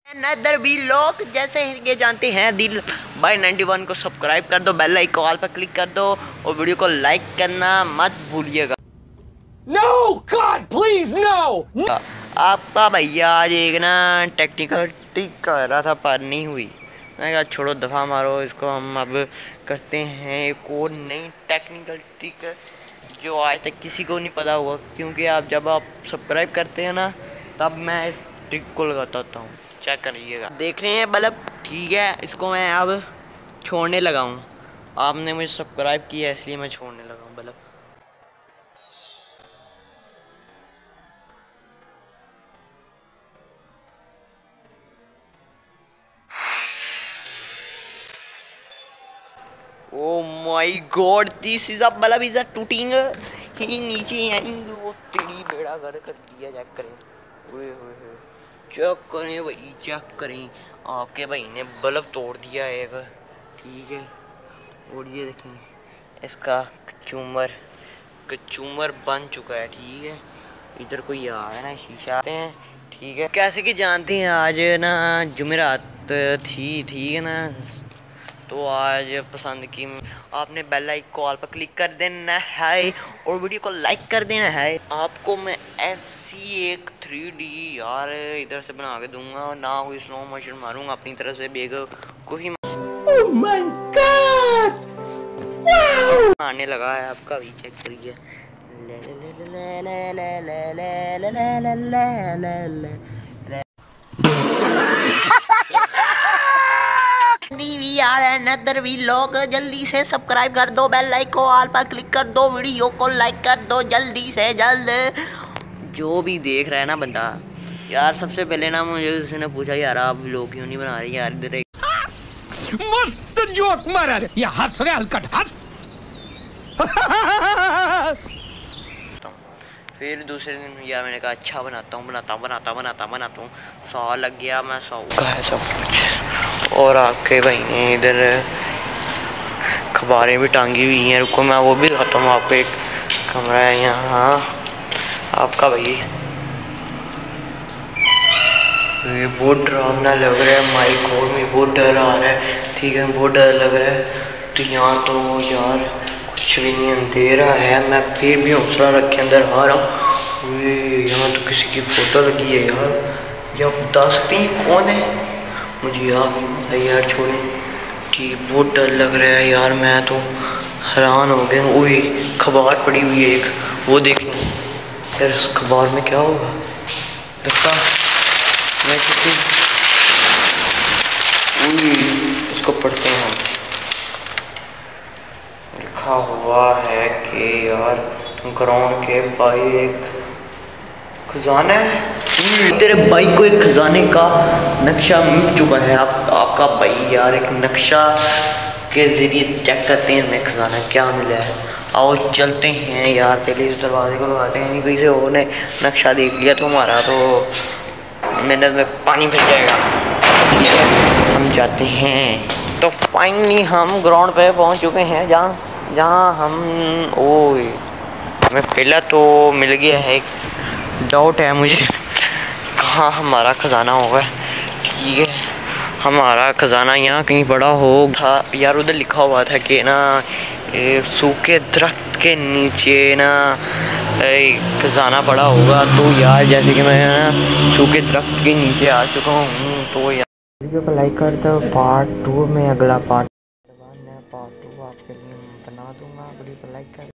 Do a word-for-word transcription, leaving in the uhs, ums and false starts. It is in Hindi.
नदर भी लोग जैसे ये जानते हैं दिल बाई नाइन्टी वन को सब्सक्राइब कर दो, बेल आइकॉन पर क्लिक कर दो और वीडियो को लाइक करना मत भूलिएगा। No, God, please, no! आपका भैया आज एक ना टेक्निकल ट्रिक कर रहा था पर नहीं हुई। मैंने कहा छोड़ो दफ़ा मारो, इसको हम अब करते हैं एक और नई टेक्निकल ट्रिक जो आज तक किसी को नहीं पता होगा, क्योंकि आप जब आप सब्सक्राइब करते हैं ना तब मैं इस ट्रिक को लगाता होता हूँ। चेक करिएगा, देख रहे हैं बल्ब, ठीक है। इसको मैं अब छोड़ने लगा हूँ, आपने मुझे सब्सक्राइब किया इसलिए मैं छोड़ने लगा हूँ bulb. Oh my God, this is a bulb is a टूटिंग ही नीचे आएंगे वो तेरी बेड़ा गर्क कर दिया। चेक करें, ओए होए चेक करें भाई, चेक करें, आपके भाई ने बल्ब तोड़ दिया एक, ठीक है। और ये देखें इसका कचूमर कचूमर बन चुका है, ठीक है। इधर कोई आ है ना शीशा हैं, ठीक है। कैसे कि जानते हैं आज ना जुमेरात थी, ठीक है ना, तो आज पसंद की आपने बेल आइकॉन पर क्लिक कर देना है और वीडियो को लाइक कर देना है। आपको मैं ऐसी एक थ्री डी यार इधर से बना के दूंगा और ना कोई स्लो मोशन मारूंगा अपनी तरफ से, बेगो कोई Oh my God! Wow! आने लगा है आपका भी, चेक करिए। यार नदर भी लोग जल्दी से सब्सक्राइब कर दो, बेल आइकॉन ऑल पर क्लिक कर दो, वीडियो को लाइक कर दो जल्दी से जल्द। जो भी देख रहा है ना बंदा, यार सबसे पहले ना मुझे उसने पूछा यार आप व्लॉग क्यों नहीं बना रहे यार, इधर एक मस्त जोक मारा रे, ये हंस रहे हलकट हंस। फिर दूसरे दिन यार मैंने कहा अच्छा बनाता हूँ बनाता बनाता बनाता बनाता हूँ सौ लग गया, मैं सौ का है सब कुछ। और आपके भाई ने इधर अखबारें भी टांगी हुई हैं, रुको मैं वो भी दिखाता हूँ आपको। एक कमरा है यहाँ आपका भाई, ये बहुत डरावना लग रहा है, माइक और में बहुत डर आ रहा है, ठीक है, बहुत डर लग रहा है। तो यहाँ तो यार कुछ भी नहीं, अंधेरा है, मैं फिर भी हौसला रखे अंदर आ रहा हूँ। यहाँ तो किसी की फोटो लगी है यार, या बता सकते हैं कौन है मुझे यार यार छोड़े कि बहुत डर लग रहा है यार, मैं तो हैरान हो गया। वही अखबार पड़ी हुई है एक, वो देखें यार इस अखबार में क्या होगा, लगता मैं किसी इसको पढ़ते हैं, लिखा हुआ है कि यार ग्राउंड के बाई एक खजाना है, तेरे भाई को एक खजाने का नक्शा मिल चुका है। आप आपका भाई यार एक नक्शा के जरिए चेक करते हैं हमें खजाना क्या मिला है। आओ चलते हैं यार, पहले इस दरवाजे को लगाते हैं, किसी और ने नक्शा देख लिया तो हमारा तो मेहनत में पानी फिर जाएगा, ठीक है। हम जाते हैं, तो फाइनली हम ग्राउंड पे पहुंच चुके हैं जहाँ जहाँ हम ओए हमें पहला तो मिल गया है, एक डाउट है मुझे कहाँ हमारा ख़जाना होगा, ठीक है। हमारा ख़जाना यहाँ कहीं पड़ा हो था यार, उधर लिखा हुआ था कि ना ये सूखे दरख्त के नीचे ना खजाना पड़ा होगा। तो यार जैसे कि मैं ना सूखे दरख्त के नीचे आ चुका हूँ, तो यार वीडियो को लाइक कर दो। पार्ट टू में अगला पार्ट पार्ट टू आपके लिए बना दूंगा, वीडियो को लाइक कर